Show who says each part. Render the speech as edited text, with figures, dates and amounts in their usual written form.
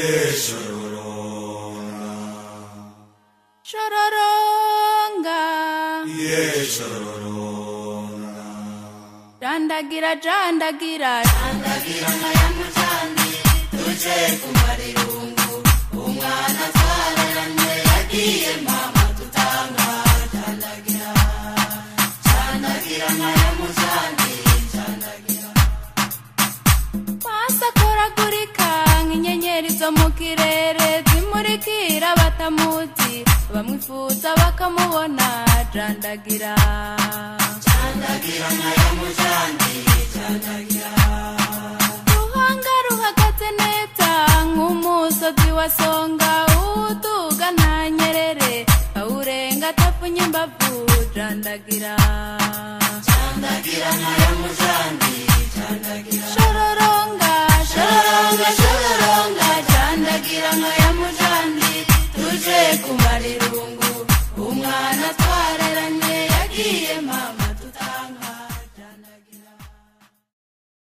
Speaker 1: Shororonga,
Speaker 2: Shororonga,
Speaker 1: Jandagira, Jandagira,
Speaker 3: Jandagira Mayamujandi, tuje kumarirungu, umwana twararanye yagiye mama tutanga. Jandagira, Jandagira Mayamujandi, Jandagira.
Speaker 1: Masakoragurika nk'inyenyeri zo mu kirere zimurikira batamuzi, bamwifuza bakamubona. Jandagira,
Speaker 3: Jandagira Mayamujandi, Jandagira.
Speaker 1: Ruhanga ruhagaze neza nk'umusozi wa Songa, uduga nta nyerere awurenga atafunye imbavu. Jandagira,
Speaker 3: Jandagira Mayamujandi, Jandagira.